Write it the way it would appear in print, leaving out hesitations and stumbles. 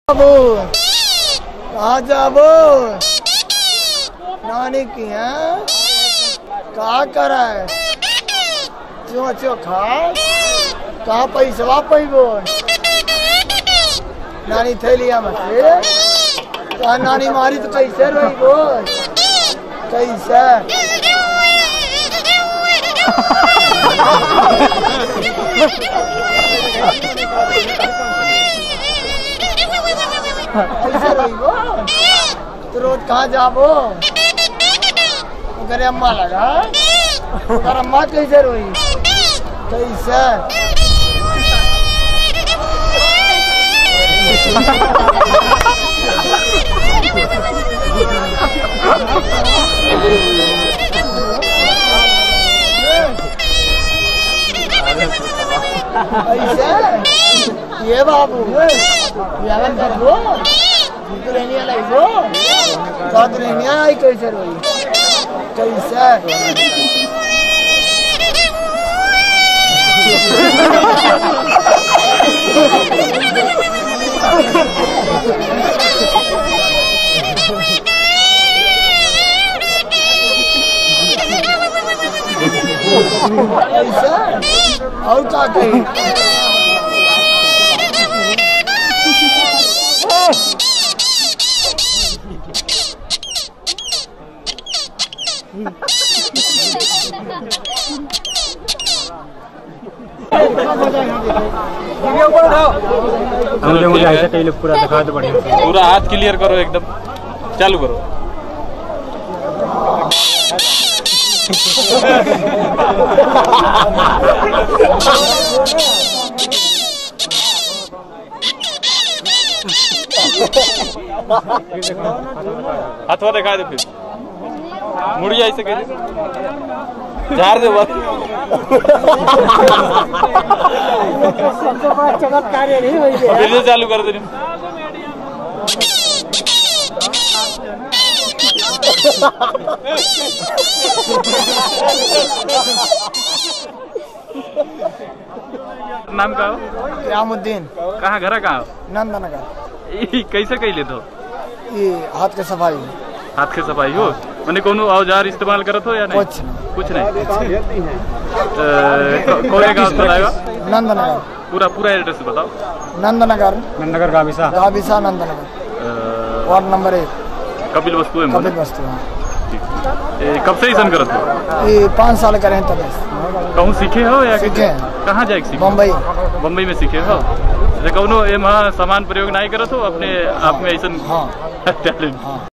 कहाँ जाबो नानी की है कहा करा है चो चो खा कहाँ पैसा पैबो नानी थैलिया मत कहा नानी मारी तो कैसे रोईबो कैसे कैसे रोईबो तो रोज कहाँ जाबो अगर अम्मा लगा अगर अम्मा कैसे रोई कैसे कैसे ये बाबू ये करबो तो लेनिया लाइबो तो लेनिया आई कैसे रोई कैसे और क्या कही कई लोग पूरा दिखा दो बढ़िया पूरा हाथ क्लियर करो एकदम चालू करो हाथवा दिखा दो फिर मुड़िया ऐसे कैसे झाड़ दो बस फिर से चालू कर दो नाम का हो यामुद्दीन कहाँ घर कहाँ नंदनगर कैसे कैले तो ये हाथ के सफाई हो मैंने कोनो औजार इस्तेमाल करत हो या नहीं कुछ नहीं कौन गाँव चलाएगा नंदनगर पूरा एड्रेस बताओ नंदनगर गाविसा Nandnagar ward number 1 Kapilvastu है कपिल वस्तु कब से ऐसा करत हो ये 5 साल करें तब कहूँ सीखे हो या कहाँ जाए सीखे बम्बई में सीखे हो कौनो सामान प्रयोग नहीं करत हो अपने आप में ऐसा टैलेंट